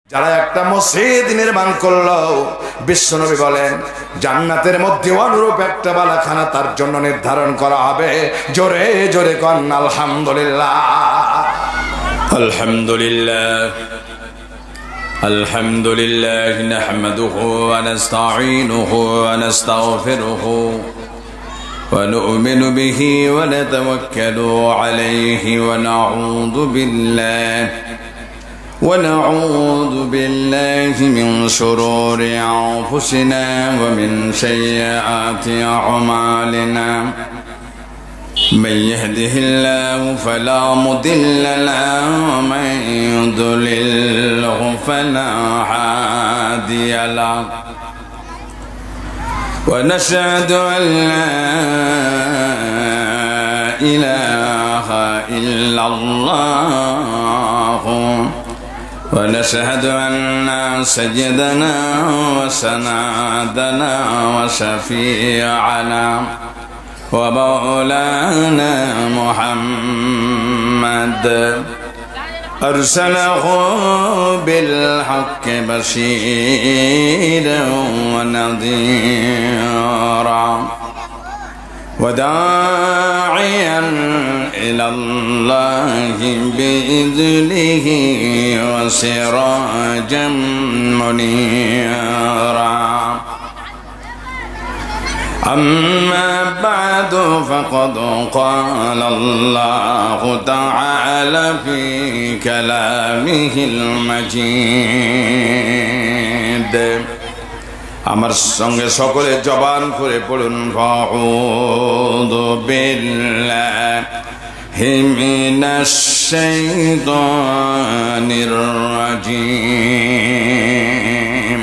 যারা একটা মসজিদ নির্মাণ করলো, বিশ্বনবী বলেন জান্নাতের মধ্যে অনুরূপ একটা বালাখানা তার জন্য নির্ধারণ করা হবে। জোরে জোরে কোন আলহামদুলিল্লাহ। আলহামদুলিল্লাহ আলহামদুলিল্লাহ নাহমাদুহু ওয়া নাস্তাঈনুহু ওয়া নাস্তাগফিরুহু ওয়া নু'মিনু বিহি ওয়া নাতাওয়াক্কালু আলাইহি ওয়া ونعوذ بالله من شرور أنفسنا ومن سيئات أعمالنا من يهده الله فلا مضل له ومن يضلله فلا هادي له ونشهد أن لا إله إلا الله ونشهد أن سيدنا وسندنا وشفيعنا ومولانا محمد أرسله بالحق بشيرا ونذيرا وداعيا إلى الله بإذنه وسراجا منيرا أما بعد فقد قال الله تعالى في كلامه المجيد আমার সঙ্গে সকলে জবান করে পড়ুন আউযু বিল্লাহি মিনাশ শাইতানির রাজীম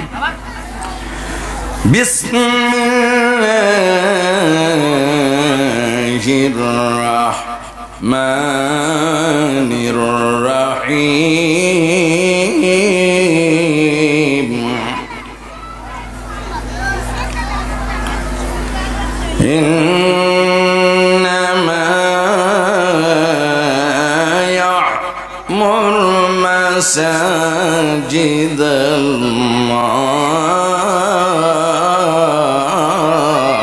বিসমিল্লাহির রাহমানির রাহিম إنما يعمر مساجد الله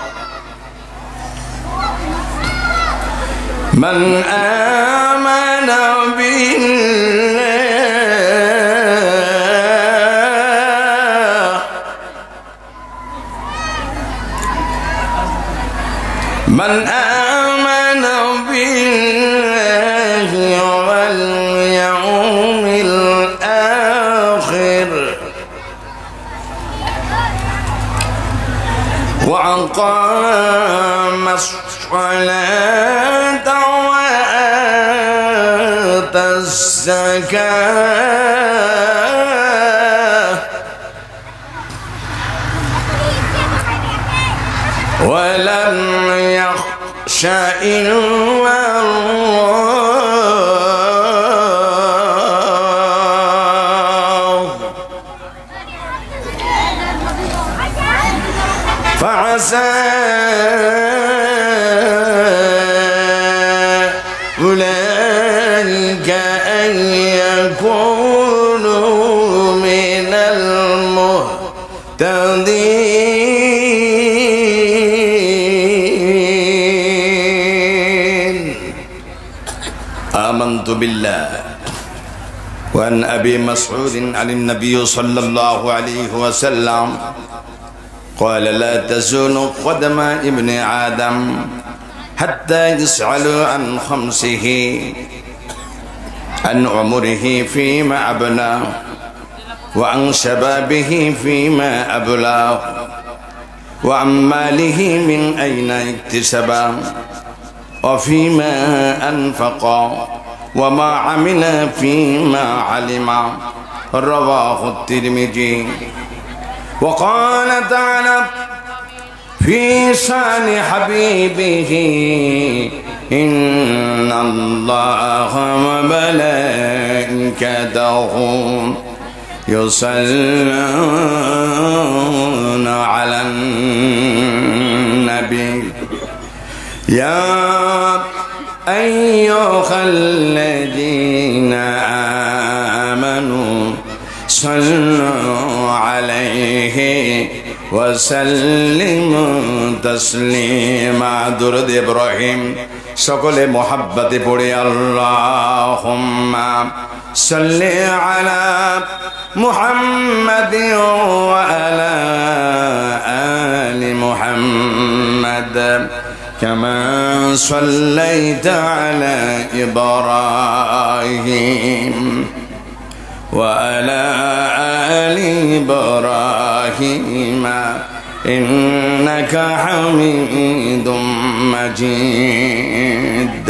من آمن بالله من آمن بالله واليوم الآخر وأقام الصلاة وآتى الزكاة ولم يخش إلا الله فعسى أولئك أن يكونوا من المهتدين. آمنت بالله. وعن أبي مسعود عن النبي صلى الله عليه وسلم قال لا تزول قدم ابن آدم حتى يسأل عن خمسه: عن عمره فيما أبلى، وعن شبابه فيما أبلى، وعن ماله من أين اكتسب، وفيما أنفق، وما عمل فيما علم. رواه الترمذي. وقال تعالى في شان حبيبه: إن الله وملائكته يصلون على النبي يا أيها الذين آمنوا صلوا عليه وسلموا تسليما درود ইব্রাহিম সকলে মোহাব্বতে পড়ে আল্লাহুম্মা সাল্লি আলা মুহাম্মাদিন ওয়া আলা আলি মুহাম্মাদ কামা সাল্লাইতা আলা ইব্রাহিম وعلى آل إبراهيم إنك حميد مجيد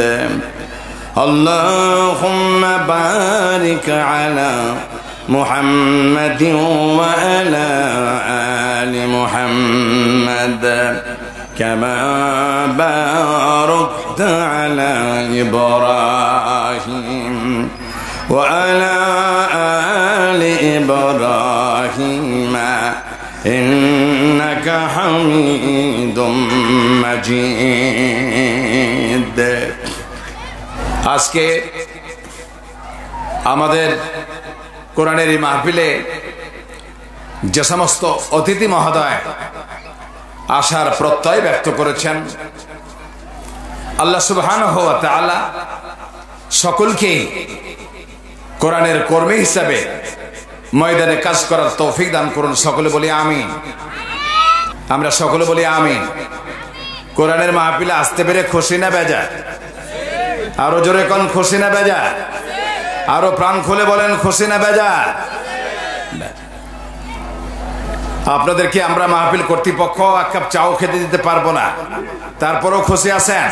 اللهم بارك على محمد وعلى آل محمد كما باركت على إبراهيم وعلى آل إبراهيم إنك حميد مجيد আজকে আমাদের কোরআনের এই মাহফিলে যে সমস্ত অতিথি মহোদয় আসার প্রত্যয় ব্যক্ত করেছেন, আল্লাহ সুবহানাহু ওয়া তাআলা সকলকে কোরআনের কর্মী হিসাবে ময়দানে কাজ করার তৌফিক দান করুন। সকলে বলি আমিন। আমরা সকলে বলি আমিন। কোরআনের মাহফিলে আসতে পেরে খুশি না বেজার? আরো জোরে কোন খুশি না বেজার? আরো প্রাণ খুলে বলেন খুশি না বেজার? আপনাদেরকে আমরা মাহফিল কর্তৃপক্ষ এক কাপ চাও খেতে দিতে পারবো না, তারপরেও খুশি আছেন?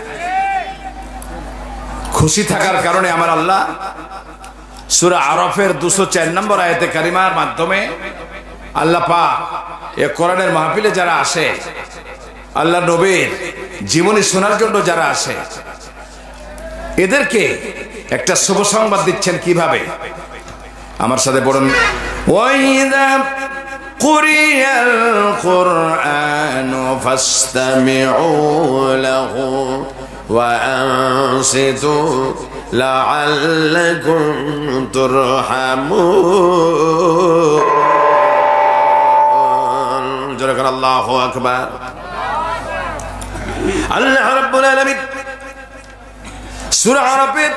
খুশি থাকার কারণে আমার আল্লাহ সূরা আরাফের 204 নম্বর আয়াতে কারিমার মাধ্যমে আল্লাহ পাক এই কোরআনের মাহফিলে যারা আসে, আল্লাহ নবীর জীবনী শোনার জন্য যারা আসে, এদেরকে একটা শুভ সংবাদ দিচ্ছেন। কিভাবে? আমার সাথে পড়ুন। ওয়াইদা কুরিয়াল কুরআনু ফাসতামিউ লাহু ওয়া আনসিতু লাআল্লাকুম তুরহামুন। জোরে করে আল্লাহু আকবার। আল্লাহ রাব্বুল আলামিন সূরা আরাফের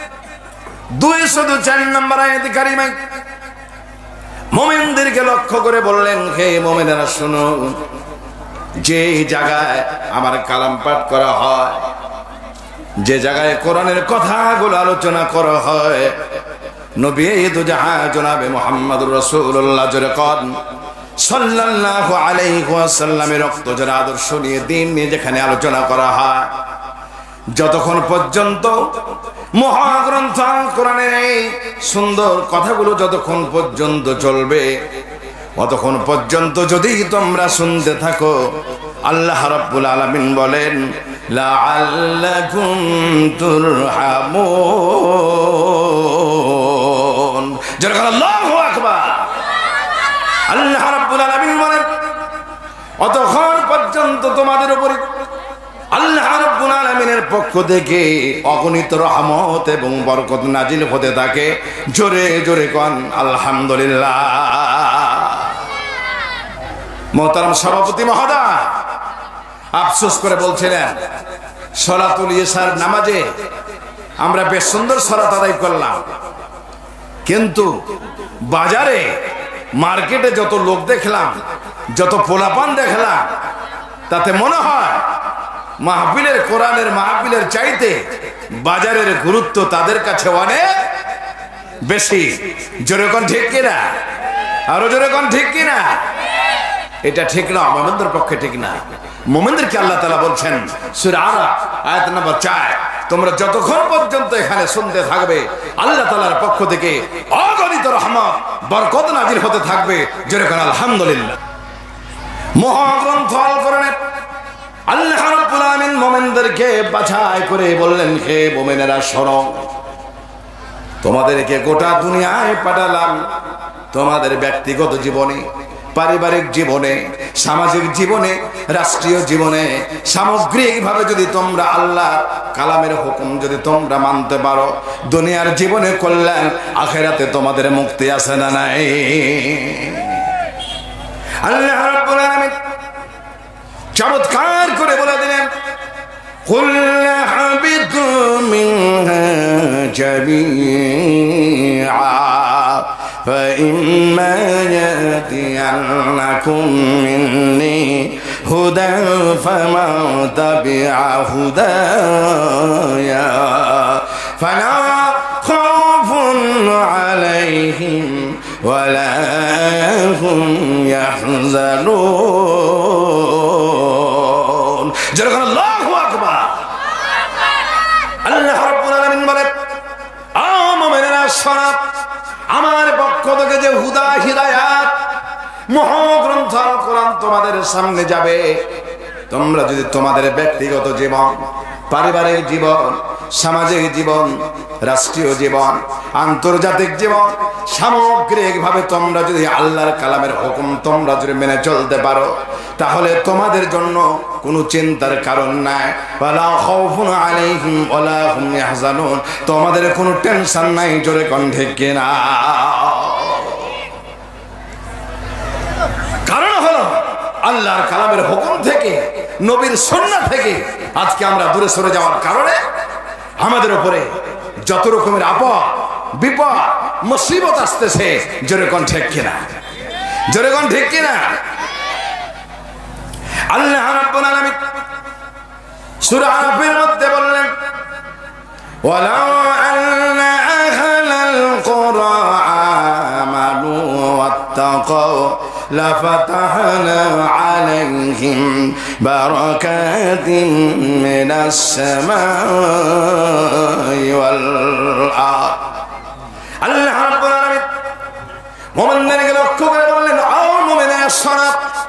204 নম্বর আয়াতে কারিমায় মুমিনদেরকে লক্ষ্য করে বললেন, হে মুমিনেরা শোনো, যে জায়গায় আমার কালাম পাঠ করা হয়, যে জায়গায় কোরআনের কথাগুলো আলোচনা করা হয়, নবী দু জাহান জনাবে মুহাম্মদুর রাসূলুল্লাহ জোরে কোন সাল্লাল্লাহু আলাইহি ওয়াসাল্লামের রক্তজোড়া আদর্শ নিয়ে, দিন নিয়ে যেখানে আলোচনা করা হয়, যতক্ষণ পর্যন্ত মহাগ্রন্থ কোরআনের এই সুন্দর কথাগুলো যতক্ষণ পর্যন্ত চলবে, অতক্ষণ পর্যন্ত যদি তোমরা শুনতে থাকো, আল্লাহ রাব্বুল আলামিন বলেন লাআল্লাকুম তুরহামুন। যারা আল্লাহু আকবার। আল্লাহ রাব্বুল আলামিন বলেন অতক্ষণ পর্যন্ত তোমাদের উপরে আল্লাহ রাব্বুল আলামিনের পক্ষ থেকে অগণিত রহমত এবং বরকত নাজিল হতে থাকে। জোরে জোরে কোন আলহামদুলিল্লাহ। মোহতারাম সভাপতি মহোদয় আফসোস করে বলছিলেন, সলাতুল ইশার নামাজে আমরা বেশ সুন্দর সালাত আদায় করলাম, কিন্তু বাজারে মার্কেটে যত লোক দেখলাম, যত পোলাপান দেখলাম, তাতে মনে হয় মাহফিলের কোরআনের মাহফিলের চাইতে বাজারের গুরুত্ব তাদের কাছে অনেক বেশি। জোরে কোন ঠিক কিনা? আরো জোরে কোন ঠিক কিনা? এটা ঠিক না, মুমিনদের পক্ষে ঠিক না। মুমিনদেরকে আল্লাহ তাআলা বলছেন সূরা আরাফ আয়াত নম্বর 4, তোমরা যতক্ষণ পর্যন্ত এখানে শুনতে থাকবে, আল্লাহ তাআলার পক্ষ থেকে অগণিত রহমত বরকত নাজিল হতে থাকবে। জোরে কোন আলহামদুলিল্লাহ। মহাগ্রন্থ আল কোরআনে আল্লাহ রাব্বুল আলামিন মুমিনদেরকে বাছাই করে বললেন, হে মুমিনেরা শোনো, তোমাদেরকে গোটা দুনিয়ায় পাঠালাম তোমাদের ব্যক্তিগত জীবনে পারিবারিক জীবনে, সামাজিক জীবনে, রাষ্ট্রীয় জীবনে, সামগ্রিকভাবে যদি তোমরা আল্লাহ কালামের হুকুম যদি তোমরা মানতে পারো, দুনিয়ার জীবনে কল্যাণ, আখিরাতে তোমাদের মুক্তি আছে না নাই? আল্লাহ রাব্বুল আলামিন চমৎকার করে বলে দিলেন, কুল হাবিতু মিনহা জামিআ فإما يأتينكم مني هدى فمن تبع هدايا فلا خوف عليهم ولا هم يحزنون جرغن الله أكبر আল্লাহ রাব্বুল আলামিন বলেন, ও মুমিনেরা শোনো, আমার পক্ষ থেকে যে হুদা হিদায়াত মহাগ্রন্থ আল কোরআন তোমাদের সামনে যাবে, তোমরা যদি তোমাদের ব্যক্তিগত জীবন, পারিবারিক জীবন, সামাজিক জীবন, রাষ্ট্রীয় জীবন, আন্তর্জাতিক জীবন, সামগ্রিকভাবে তোমরা যদি আল্লাহর কালামের হুকুম তোমরা যদি মেনে চলতে পারো, তাহলে তোমাদের জন্য কোনো চিন্তার কারণ নাই। ওয়ালা খাউফুন আলাইহিম ওয়ালা হুম ইয়াহজানুন, তোমাদের কোনো টেনশন নাই। জোরে কোন ঠিক কিনা? কারণ হলো আল্লাহর কালামের হুকুম থেকে, নবীর সুন্নাহ থেকে আজকে আমরা দূরে সরে যাওয়ার কারণে আমাদের উপরে যত রকমের আপদ, বিপদ, মুসিবত আসতেছে। জোরে কোন ঠিক কিনা? জোরে কোন ঠিক কিনা? আল্লাহ রাব্বুল আলামিন সূরা আরাফের মধ্যে বললেন, ওয়ালাউ আন্না আহলাল কুরা আমানু ওয়াত্তাকাউ লাফাতাহনা আলাইহিম বারাকাতিন মিনাস সামাই ওয়াল আরদ। আল্লাহ রাব্বুল আলামিন মুমিনদেরকে লক্ষ্য করে বললেন, ও মুমিনেরা শোনো,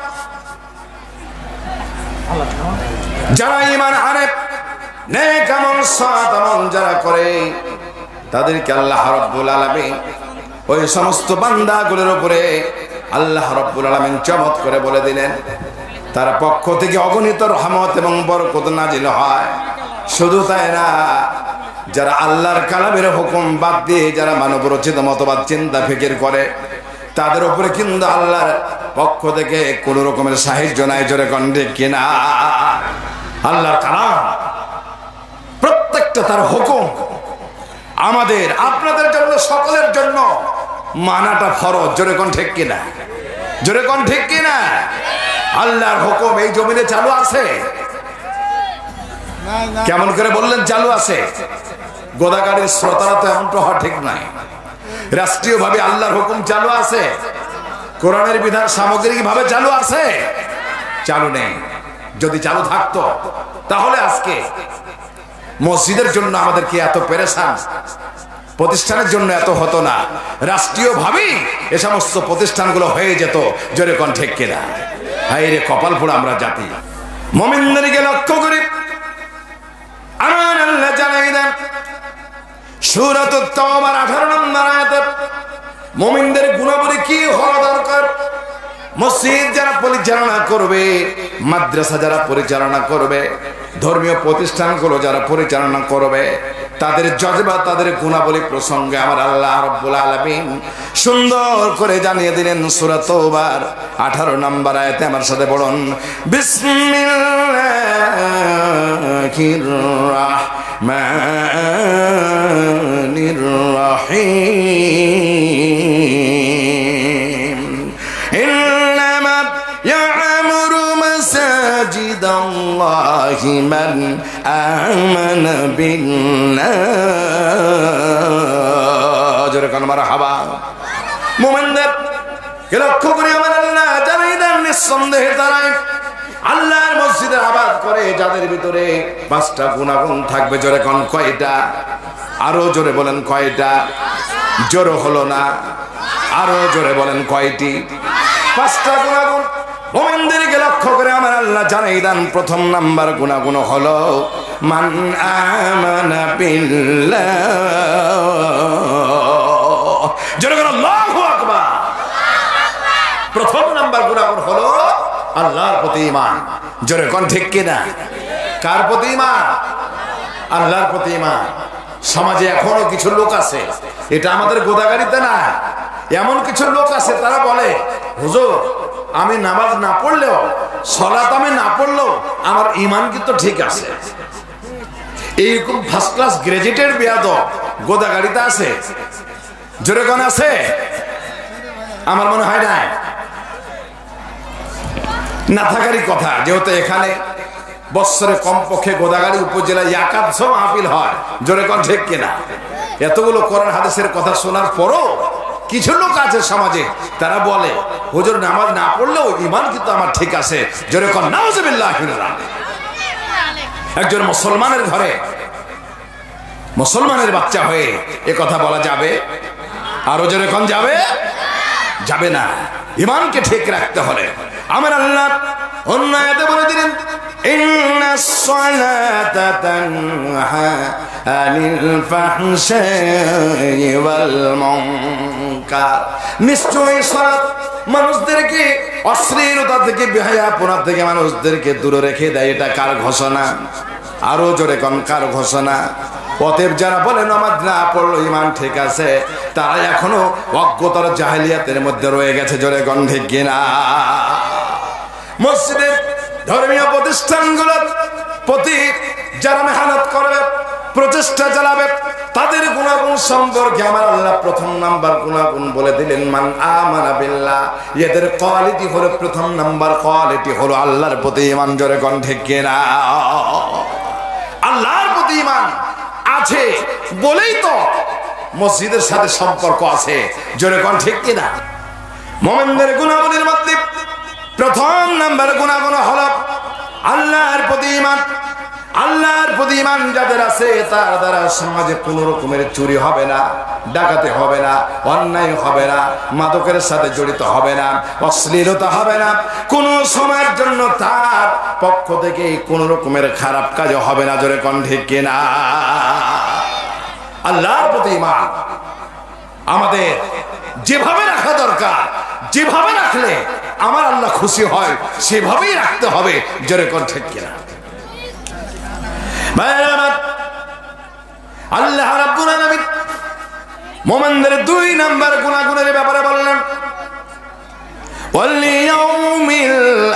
যারা ঈমান আনে, নেক আমল, সৎ আমল যারা করে, তাদেরকে আল্লাহ রাব্বুল আলামিন ওই সমস্ত বান্দাগুলোর উপরে আল্লাহ রাব্বুল আলামিন চমৎ করে বলে দিলেন, তার পক্ষ থেকে অগণিত রহমত এবং বরকত নাজিল হয়। শুধু তাই না, যারা আল্লাহর কালামের হুকুম বাদ দিয়ে যারা মানব রচিত মতবাদ চিন্তা ফিকির করে, তাদের উপরে কিন্তু আল্লাহর পক্ষ থেকে কোন রকমের সাহায্য নাই। জোরে কোন ঠিক কিনা? আল্লাহর কালাম প্রত্যেকটা তার হুকুম আমাদের আপনাদের জন্য, সকলের জন্য মানাটা ফরজ। জোরে কোন ঠিক কিনা? জোরে কোন ঠিক কিনা? আল্লাহর হুকুম এই জমিনে চালু আছে। কেমন করে বললেন চালু আছে? গোদাগাড়ির শ্রোতারা তো এমনটা হওয়া ঠিক নাই। রাষ্ট্রীয় ভাবে আল্লাহর হুকুম চালু আছে, কোরআনের বিধান সামগ্রিক ভাবে চালু আছে? চালু নেই। যদি চালু থাকতো তাহলে আজকে মসজিদের জন্য আমাদের কি এত পেরেশান, প্রতিষ্ঠানের জন্য এত হতো না। রাষ্ট্রীয় ভাবেই এ সমস্ত প্রতিষ্ঠানগুলো হয়ে যেত। জোরে কোন ঠিক কিনা? হায় রে কপাল পোড়া আমরা জাতি। মুমিনদেরকে লক্ষ্য করি আমার আল্লাহ জানাই দেন সূরাতুত তাওবার 18 নম্বর আয়াতে মুমিনদের গুণাবলী কি হওয়া দরকার। মসজিদ যারা পরিচালনা করবে, মাদ্রাসা যারা পরিচালনা করবে, ধর্মীয় প্রতিষ্ঠানগুলো যারা পরিচালনা করবে, তাদের জজবা, তাদের গুণাবলী প্রসঙ্গে আমার আল্লাহ রাব্বুল আলামিন সুন্দর করে জানিয়ে দিলেন সূরা তাওবার 18 নম্বর আয়াতে। আমার সাথে পড়ুন, বিসমিল্লাহির রাহমানির রাহিম। ইন্নামা ইয়া'মুরু মাসাজিদাল্লাহি মান আমানা বিল্লাহ। জোরে কোন মারহাবা। মুমিনদের লক্ষ্য করে আমার আল্লাহ জানাই দেন, নিঃসন্দেহে তারাই আল্লাহর মসজিদে আবাদ করে যাদের ভিতরে 5টা গুণাগুণ থাকবে। জোরে কোন কয়টা? আরো জোরে বলেন কয়টা? জোরে হলো না, আরো জোরে বলেন কয়টি? 5টা গুণাগুণ মুমিনদেরকে লক্ষ্য করে আমার আল্লাহ জানাই দেন। প্রথম নাম্বার গুণাগুণ হলো মান আমানা বিল্লাহ। জোরে বলেন আল্লাহু আকবার। প্রথম নাম্বার গুনাহ হলো আল্লাহর প্রতি ঈমান। জোরে কোন ঠিক কিনা? কার প্রতি ঈমান? আল্লাহর প্রতি ঈমান। সমাজে এখনো কিছু লোক আছে, এটা আমাদের গোদাগাড়িতে না, এমন কিছু লোক আছে তারা বলে, হুজুর আমি নামাজ না পড়লেও, সালাত আমি না পড়লেও আমার ঈমান কিন্তু ঠিক আছে। এইরকম ফার্স্ট ক্লাস গ্রাজুয়েটেড বেয়াদব গোদাগাড়িতে আছে। জোরে কোন আছে? আমার মনে হয় না, না থাকারই কথা। যেহেতু এখানে বৎসরে কমপক্ষে গোদাগাড়ি উপজেলায় একাদশ মাহফিল হয়। জোরে কোন ঠিক কিনা? এতগুলো কোরআন হাদিসের কথা শোনার পরও কিছু লোক আছে সমাজে, তারা বলে হুজুর নামাজ না পড়লেও ঈমান কিন্তু আমার ঠিক আছে। জোরে কোন নাউজুবিল্লাহ। একজন মুসলমানের ঘরে মুসলমানের বাচ্চা হয়ে এ কথা বলা যাবে? আরো জোরে কোন যাবে? যাবে না। ঈমানকে ঠিক রাখতে হলে আমার আল্লাহ অন্য আয়াতে বলে দিলেন, ইন্নাস সালাতা তানহা আনিল ফাহশাই ওয়াল মুনকার। নিশ্চয়ই সালাত মানুষদেরকে অশ্লীলতা থেকে, বেহায়াপনা থেকে মানুষদেরকে দূরে রেখে দেয়। এটা কার ঘোষণা? আরো জোরে কোন কার ঘোষণা? অতএব যারা বলে নামাজ না পড়লো ঈমান ঠিক আছে, তারা এখনো অজ্ঞতার জাহেলিয়াতের মধ্যে রয়ে গেছে। জোরে কোন ঠিক কিনা? মসজিদের ধর্মীয় প্রতিষ্ঠানগুলোর প্রতি যারা মেহনত করবে, প্রচেষ্টা চালাবে, তাদের গুণাগুণ সম্পর্কে আমার আল্লাহ প্রথম নাম্বার গুণাগুণ বলে দিলেন, মান আমানা বিল্লাহ। এদের কোয়ালিটি হলো, প্রথম নাম্বার কোয়ালিটি হলো আল্লাহর প্রতি ঈমান। জোরে কোন ঠিক কিনা? আল্লাহর প্রতি ঈমান আছে বলেই তো মসজিদের সাথে সম্পর্ক আছে। জোরে কোন ঠিক কিনা? মুমিনদের গুণাবলীর মধ্যে প্রথম নাম্বার গুণাগুণ হলো আল্লাহর প্রতি ঈমান। আল্লাহর প্রতি ঈমান যাদের আছে, তার দ্বারা সমাজে কোন রকমের চুরি হবে না, ডাকাতি হবে না, অন্যায় হবে না, মাদকের সাথে জড়িত হবে না, অশ্লীলতা হবে না, কোন সময়ের জন্য তার পক্ষ থেকে কোন রকমের খারাপ কাজ হবে না। জোরে কোন ঠিক কিনা? আল্লাহর প্রতি ঈমান আমাদের যেভাবে রাখা দরকার, যেভাবে রাখলে আমার আল্লাহ খুশি হয়, সেভাবেই রাখতে হবে। জোরে কোন ঠিক কিনা? আল্লাহ রাব্বুল আলামিন মুমিনদের দুই নাম্বার গুনাহের ব্যাপারে বললেন, ওয়াল ইয়াউমিল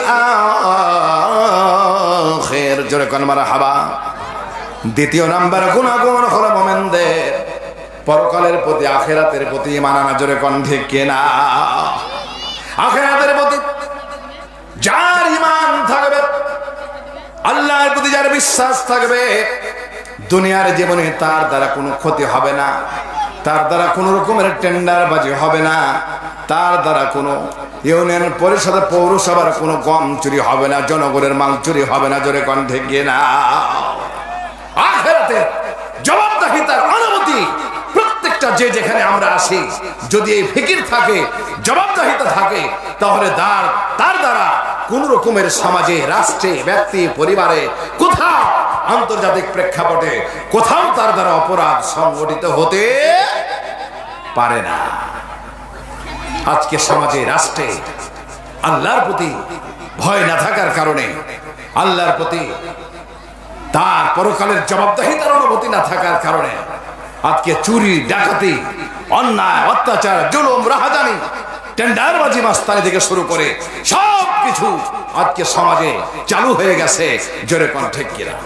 আখির। জোরে কোন মারহাবা। দ্বিতীয় নাম্বার গুনাহ হলো মুমিনদের পরকালের প্রতি, আখিরাতের প্রতি ঈমান আনা। জোরে কোন ঠিক কিনা? আখিরাতের প্রতি যার ঈমান থাকবে, আল্লাহর প্রতি যার বিশ্বাস থাকবে, দুনিয়ার জীবনে তার দ্বারা কোনো ক্ষতি হবে না, তার দ্বারা কোনো রকমের টেন্ডারবাজি হবে না, তার দ্বারা কোনো ইউনিয়ন পরিষদ পৌরসভার কোনো গম চুরি হবে না, জনগণের মাল চুরি হবে না। জোরে কোন ঠিক কিনা? আখিরাতের জবাবদিহিতার অনুমতি প্রত্যেকটা যে যেখানে আমরা আসি, যদি এই ফিকির থাকে, জবাবদিহিতা থাকে, তাহলে তার দ্বারা কোন রকমের সমাজে, রাষ্ট্রে, ব্যক্তি, পরিবারে, কোথাও আন্তর্জাতিক প্রেক্ষাপটে কোথাও তার দ্বারা অপরাধ সংগঠিত হতে পারে না। আজকে সমাজে, রাষ্ট্রে আল্লাহর প্রতি ভয় না থাকার কারণে, আল্লাহর প্রতি তার পরকালের জবাবদিহিতার অনুভূতি না থাকার কারণে আজকে চুরি, ডাকাতি, অন্যায়, অত্যাচার, জুলুম, রাহাজানি, টেন্ডারবাজি, মাস্তানি থেকে শুরু করে সবকিছু আজকে সমাজে চালু হয়ে গেছে। জোরে কোন ঠিক কিনা?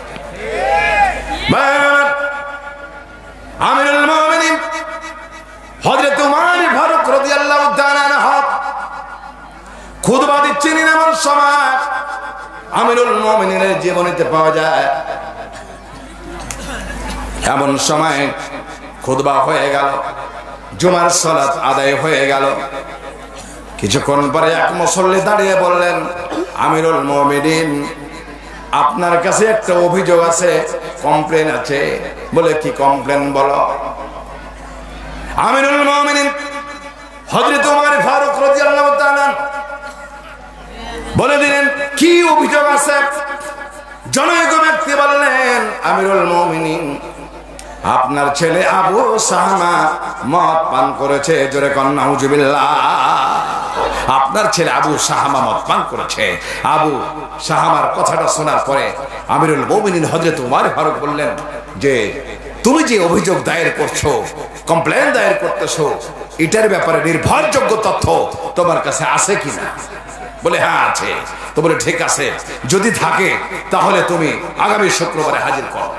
আমিরুল মুমিনিন হযরত উমর ফারুক রাদিয়াল্লাহু তাআলা আনহু খুতবা দিচ্ছেন এমন সময় আমিরুল মুমিনিনের জীবনীতে পাওয়া যায়। এমন সময় খুতবা হয়ে গেল, জুমার সালাত আদায় হয়ে গেল। কিছুক্ষণ পরে এক মুসল্লি দাঁড়িয়ে বললেন, আমিরুল মুমিনিন, আপনার কাছে একটা অভিযোগ আছে, কমপ্লেন আছে। বলে, কি কমপ্লেন বলো? আমিরুল মুমিনিন হযরত উমর ফারুক রাদিয়াল্লাহু তাআলা বলে দিলেন, কি অভিযোগ আছে? জনৈক ব্যক্তি বললেন, আমিরুল মুমিনিন, আপনার ছেলে আবু সাহমা মদ পান করেছে। জোরে কোন নাউজুবিল্লাহ। আপনার ছেলে আবু শাহামা মদ পান করেছে। আবু শাহামার কথাটা শোনার পরে আমিরুল মুমিনিন হযরত ওমর ফারুক বললেন যে তুমি যে অভিযোগ দায়ের করছো, কমপ্লেন দায়ের করতেছো, এটার ব্যাপারে নির্ভরযোগ্য তথ্য তোমার কাছে আছে কিনা? বলে হ্যাঁ আছে। তো বলে ঠিক আছে, যদি থাকে তাহলে তুমি আগামী শুক্রবারে হাজির করো।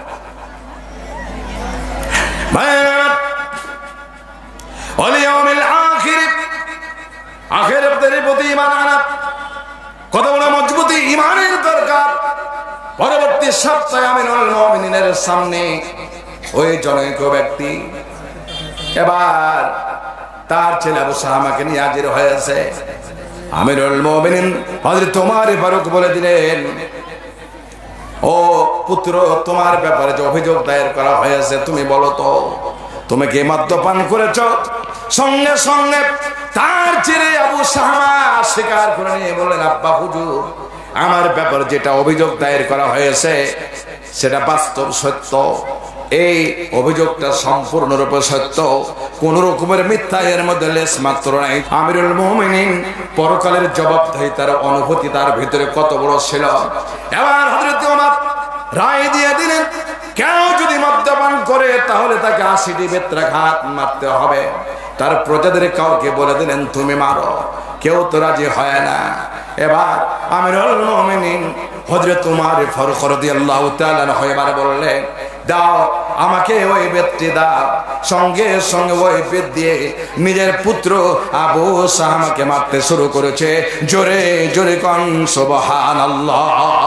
আখিরাতের প্রতি ঈমান আনা কত বড় মজবুতি ঈমানের দরকার। পরবর্তী সপ্তাহে আমিরুল মুমিনিনের সামনে ওই জনৈক ব্যক্তি এবার তার ছেলে আবু শাহামাকে নিয়ে হাজির হয়েছে। আমিরুল মুমিনিন হযরত ওমর ফারুক বলে দিলেন, ও পুত্র, তোমার ব্যাপারে যে অভিযোগ দায়ের করা হয়েছে তুমি বলো তো, তুমি কি মদ্যপান করেছো? সঙ্গে সঙ্গে তার ছেলে আবু শাহামা স্বীকার করে নিয়ে বললেন, আব্বা হুজুর, আমার ব্যাপারে যেটা অভিযোগ দায়ের করা হয়েছে সেটা বাস্তব সত্য। এই অভিযোগটা সম্পূর্ণরূপে সত্য, কোন রকমের মিথ্যা এর মধ্যে লেশ মাত্র নাই। আমিরুল মুমিনিন পরকালের জবাবদিহিতার অনুভূতি তার ভিতরে কত বড় ছিল। এবার হযরত ওমর রায় দিয়ে দিলেন, কেউ যদি মদ্যপান করে তাহলে তাকে 80টি বেত্রাঘাত মারতে হবে। তার প্রজাদের কাউকে বলে দিলেন তুমি মারো, কেউ তো রাজি হয় না। এবার আমিরুল মুমিনিন হযরত ওমর ফারুক রাদিয়াল্লাহু তাআলা এবার বললেন, দাও আমাকে ওই বেতটি দাও। সঙ্গে সঙ্গে ওই বেত দিয়ে নিজের পুত্র আবু শাহামাকে মারতে শুরু করেছে। জোরে জোরে কোন সুবহানাল্লাহ।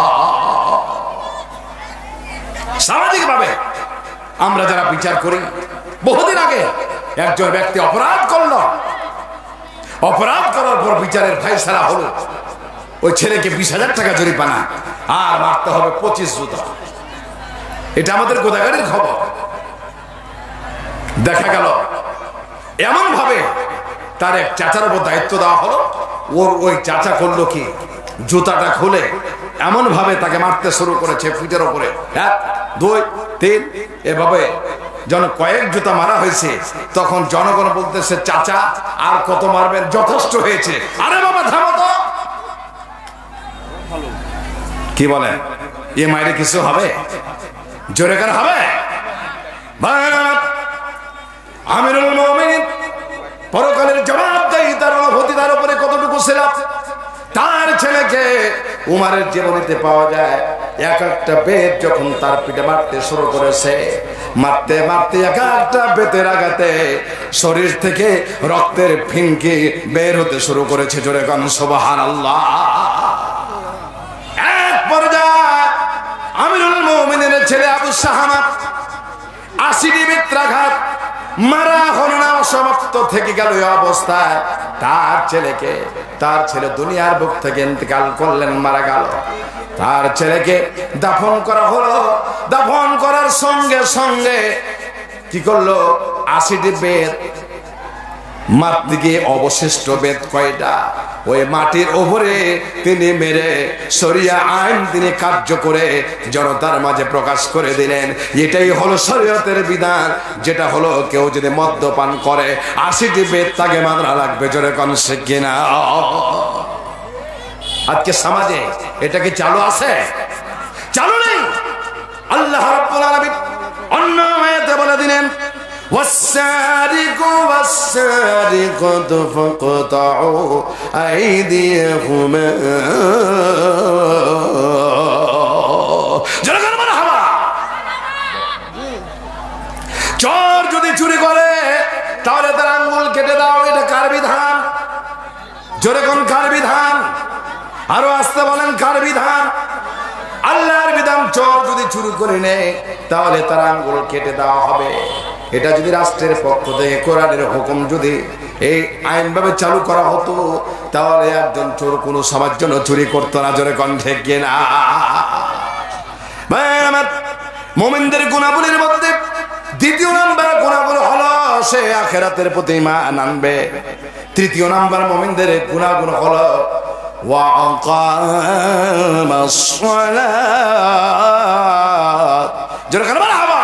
সামাজিক ভাবে আমরা যারা বিচার করি, বহুদিন আগে একজন ব্যক্তি অপরাধ করলো, অপরাধ করার পর বিচারের ফায়সালা হলো ওই ছেলেকে 20,000 টাকা জরিমানা আর মারতে হবে 25 জুতা। এটা আমাদের গোদাগাড়ির খবর। দেখা গেল এমন ভাবে তার এক চাচার উপর দায়িত্ব দেওয়া হলো, ওর ওই চাচা করলো কি, জুতাটা খুলে এমন ভাবে তাকে মারতে শুরু করেছে পিঠের উপরে, 1 2 3 এভাবে যখন কয়েক জুতা মারা হয়েছে তখন জনগণ বলতেছে, চাচা আর কত মারবেন, যথেষ্ট হয়েছে। আরে বাবা থামো তো, কি বলেন, এ মাইরে কিছু হবে? জোরে কার হবে? আমিরুল মুমিনিন পরকালের জবাবদিহিতার অনুভূতি তার উপরে কতটুকু ছিল তার ছেলেকে উমারের জীবনীতে পাওয়া যায়। এক একটা বেত যখন তার পিঠে মারতে শুরু করেছে, মারতে মারতে এক একটা বেতের আঘাতে শরীর থেকে রক্তের ফিনকি বের হতে শুরু করেছে। জোরে গান সুবহানাল্লাহ। এক পর্যায়ে আমিরুল মুমিনিনের ছেলে আবু শাহামা 80টি বেত্রাঘাত মারা হলো না, সমাপ্ত থেকে গেল এই অবস্থায়। তার ছেলে দুনিয়ার বুক থেকে ইন্তেকাল করলেন, মারা গেল। তার ছেলেকে দাফন করা হলো। দাফন করার সঙ্গে সঙ্গে কি করলো, 80টি বেত মারতে গিয়ে অবশিষ্ট বেত কয়টা, ওই মাটির উপরে তিনি মেরে শরিয়া আইন তিনি কার্য করে জনতার মাঝে প্রকাশ করে দিলেন। এটাই হলো শরীয়তের বিধান, যেটা হলো কেউ যদি মদ্যপান করে 80টি বেত তাকে মারা লাগবে। জোরে কোন ঠিক কিনা? আজকে সমাজে এটা কি চালু আছে? চালু নেই। আল্লাহ রাব্বুল আলামিন অন্য আয়াতে বলে দিলেন, والسارق والسارقة فاقطعوا أيديهما। চোর যদি চুরি করে তাহলে তার আঙ্গুল কেটে দাও। এটা কার বিধান? জোরে কোন কার বিধান? আরো আসতে বলেন কার বিধান? আল্লাহর বিধান। চোর যদি চুরি করে নেয় তাহলে তার আঙ্গুল কেটে দেওয়া হবে। এটা যদি রাষ্ট্রের পক্ষ থেকে কোরআনের হুকুম যদি এই আইন ভাবে চালু করা হতো তাহলে একজন চোর কোনো সবার জন্য চুরি করতো না। জোরে কণ্ঠে কিনা? আমার মুমিনদের গুণাবলীর মধ্যে দ্বিতীয় নাম্বার গুণাগুণ হলো সে আখিরাতের প্রতি ঈমান আনবে। তৃতীয় নাম্বার মুমিনদের গুণাগুণ হলো ওয়া আকামাস সালাত। জোরে কার মারহাবা,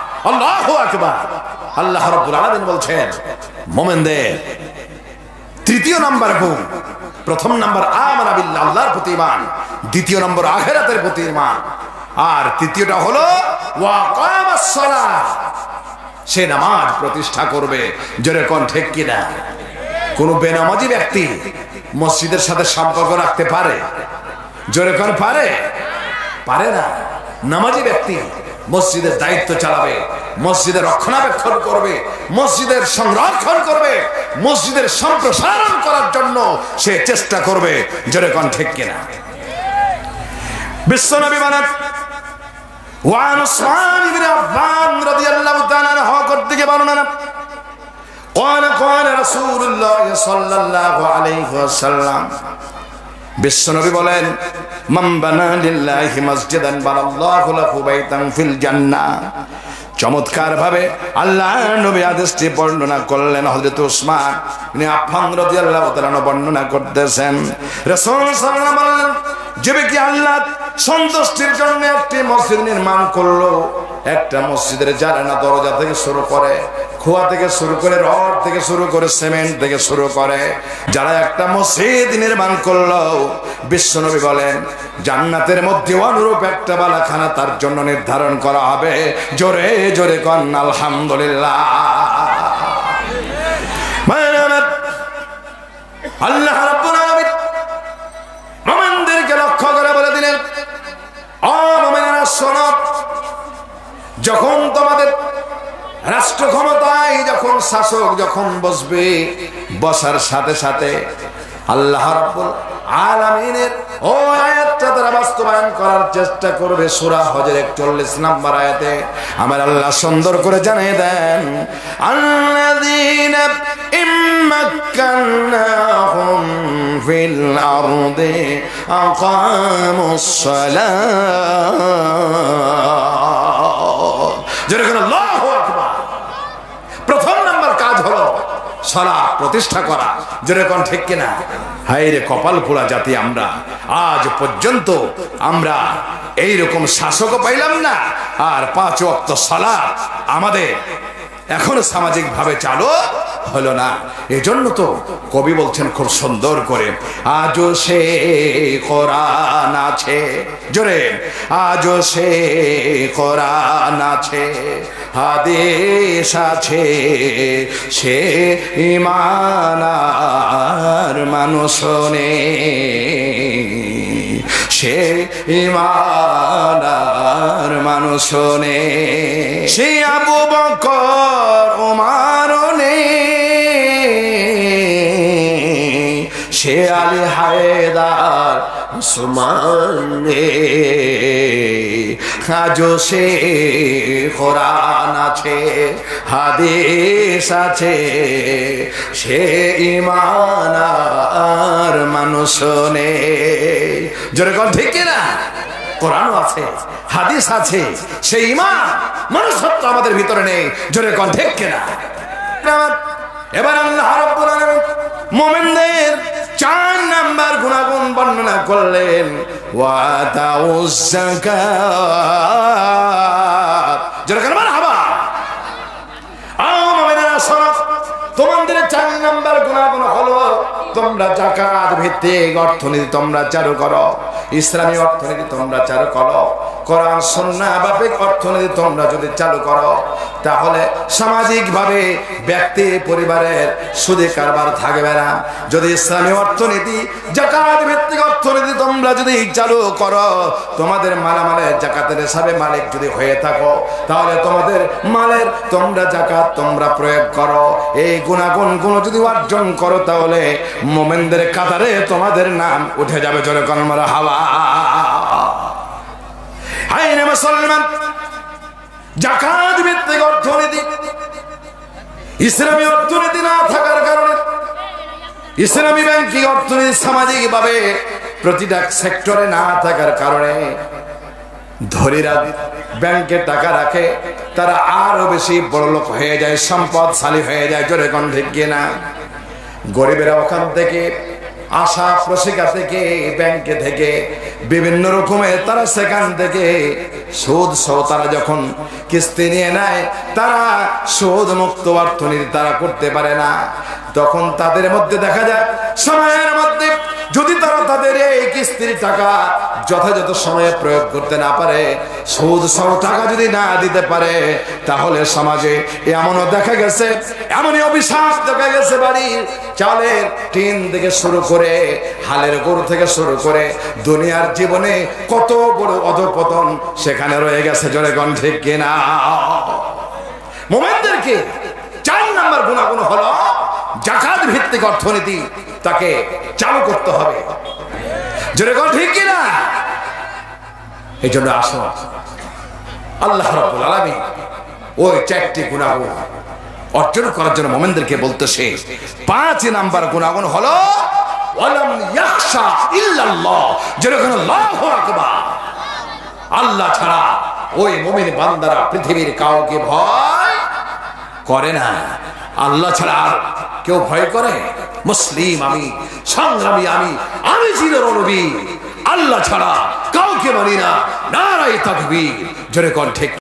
আল্লাহু আকবার। আল্লাহ রাব্বুল আলামিন বলছেন মুমিনদের দ্বিতীয় নাম্বার গুণ, প্রথম নাম্বার আমানা বিল্লাহ, আল্লাহর প্রতি ঈমান, দ্বিতীয় নম্বর আখিরাতের প্রতি ঈমান, আর তৃতীয়টা হলো ওয়া কামাস সালাহ, সে নামাজ প্রতিষ্ঠা করবে। জোরে কোন ঠিক কিনা? কোন বেনামাজি ব্যক্তি মসজিদের সাথে সম্পর্ক রাখতে পারে? জোরে কোন পারে? পারে না। নামাজি ব্যক্তি মসজিদের দায়িত্ব চালাবে, মসজিদের রক্ষণাবেক্ষণ করবে, মসজিদের সংরক্ষণ করবে, মসজিদের সম্প্রসারণ করার জন্য সে চেষ্টা করবে। জোরে কোন ঠিক কিনা? বিশ্বনবী বলেন ওয়ান উসমান ইবনে আফফান রাদিয়াল্লাহু তাআলা আনহু থেকে বর্ণনা قال قال رسول الله صلى الله عليه وسلم, বিশ্বনবী বলেন মান বানা লিল্লাহি মাসজিদান বানাল্লাহু লাহু বাইতান ফিল জান্নাহ। চমৎকার ভাবে আল্লাহ নবী আদেশটি বর্ণনা করলেন। হযরত উসমান ইবনে আফফান রাদিয়াল্লাহু তাআলা বর্ণনা করতেছেন, রাসূল সাল্লাল্লাহু আলাইহি ওয়াসাল্লাম যে ব্যক্তি আল্লাহ সন্তুষ্টির জন্য একটি মসজিদ নির্মাণ করলো, একটা মসজিদের জানালা দরজা থেকে শুরু করে, খোয়া থেকে শুরু করে, রড থেকে শুরু করে, সিমেন্ট থেকে শুরু করে যারা একটা মসজিদ নির্মাণ করলো, বিশ্বনবী বলেন জান্নাতের মধ্যে অনুরূপ একটা বালাখানা তার জন্য নির্ধারণ করা হবে। জোরে জোরে কোন আলহামদুলিল্লাহ। আল্লাহ রাব্বুল আলামিন মুমিনদেরকে লক্ষ্য করে বলে দিলেন, ও মুমিনেরা শোনো, যখন তোমাদের রাষ্ট্র ক্ষমতায় যখন শাসক যখন বসবে, বসার সাথে সাথে আল্লাহ রাব্বুল আলামিনের ও আয়াতটা তারা বাস্তবায়ন করার চেষ্টা করবে। সূরা হজের 41 নম্বর আয়াতে আমার আল্লাহ সুন্দর করে জানিয়ে দেন, আল্লাযীনা ইম্মাক্কানাহুম ফিল আরদি আকামুস সালাহ। যেরকম আল্লাহু আকবার। প্রথম নাম্বার কাজ হলো সালাত প্রতিষ্ঠা করা। যেরকম ঠিক কিনা? হায় রে কপাল পোড়া জাতি আমরা, আজ পর্যন্ত আমরা এইরকম শাসকও পাইলাম না, আর 5 ওয়াক্ত সালাত আমাদের এখনো সামাজিক ভাবে চালু হলো না। এজন্য তো কবি বলছেন খুব সুন্দর করে, আজও সে কোরআন আছে, জোরে, আজও সে কোরআন আছে, হাদিস আছে, সে ঈমানার মানুষ নেই, সে ঈমানার মানুষ নেই, সে আবু বকর ওমর নেই, সে আলী হায়দার উসমান নেই, আজও সে কোরআন আছে, হাদিস আছে, সে ঈমানার মানুষ নেই। জোরে কোন ঠিক কিনা? কোরআনও আছে, হাদিস আছে, সেই ঈমান মনুষ্যত্ব আমাদের ভিতরে নেই। জোরে কোন ঠিক কিনা? এবার আল্লাহ রাব্বুল আলামিন মুমিনদের 4 নাম্বার গুণাগুণ বর্ণনা করলেন, ওয়া তাউজ যাকাত। জোরে কোন মারহাবা। আও মুমিনেরা শোনো, তোমাদের 4 নাম্বার গুণাগুণ হলো তোমরা যাকাত ভিত্তিক অর্থনীতি তোমরা চালু করো, ইসলামী অর্থনীতি তোমরা চালু করো, কোরআন সুন্নাহ মাফিক অর্থনীতি তোমরা যদি চালু করো, তাহলে সামাজিক ভাবে ব্যক্তি পরিবারের সুদে কারবার থাকবে না। যদি ইসলামী অর্থনীতি যাকাত ভিত্তিক অর্থনীতি তোমরা যদি চালু করো, তোমাদের মালামালের যাকাতের হিসাবে মালিক যদি হয়ে থাকো, তাহলে তোমাদের মালের তোমরা যাকাত তোমরা প্রয়োগ করো। এই গুণাগুণ যদি অর্জন করো, তাহলে মুমিনদের কাতারে তোমাদের নাম উঠে যাবে। জোরে কোন মারহাবা। হায় রে মুসলমান, যাকাত ভিত্তিক অর্থনীতি, ইসলামী অর্থনীতি না থাকার কারণে, ইসলামী ব্যাংকিং অর্থনীতি সামাজিক ভাবে প্রতিটা সেক্টরে না থাকার কারণে ধনীরা ব্যাংকে টাকা রাখে, তারা আরো বেশি বড়লোক হয়ে যায়, সম্পদশালী হয়ে যায়। জোরে কোন ঠিক কিনা? গরিবেরা ওখান থেকে আশা প্রশিকা থেকে ব্যাংকে থেকে বিভিন্ন রকমের তারা সেখান থেকে সুদ সহ তারা যখন কিস্তি নিয়ে নেয়, তারা সুদ মুক্ত অর্থনীতি তারা করতে পারে না। তখন তাদের মধ্যে দেখা যায় সময়ের মধ্যে যদি তারা তাদের এই কিস্তির টাকা যথাযথ সময়ে প্রয়োগ করতে না পারে, সুদ সহ টাকা যদি না দিতে পারে, তাহলে সমাজে এমনও দেখা গেছে, এমনই অভিশাপ দেখা গেছে, বাড়ির চালের টিন থেকে শুরু করে হালের গরু থেকে শুরু করে দুনিয়ার জীবনে কত বড় অধঃপতন সেখানে রয়ে গেছে। জোরে কোন ঠিক কিনা? মুমিনদেরকে 4 নম্বর গুণাগুণ হলো যাকাত ভিত্তিক অর্থনীতি তাকে চালু করতে হবে। জোরে কোন ঠিক কিনা? এই জন্য আসুন আল্লাহ রাব্বুল আলামিন ওই 4টি গুণাগুণ অর্জন করার জন্য মুমিনদেরকে বলতেছে। 5 নাম্বার গুণাগুণ হলো ওয়ালাম ইয়াখশা ইল্লাল্লাহ। যেরকম আল্লাহু আকবার, আল্লাহ ছাড়া ওই মুমিন বান্দারা পৃথিবীর কাউকে ভয় করে না। আল্লাহ ছাড়া আর কেউ ভয় করে? মুসলিম আমি, সংগ্রামী আমি চিরনবী, আল্লাহ ছাড়া কাউকে মানি না। নারায়ে তাকবীর। জোরে কোন ঠিক?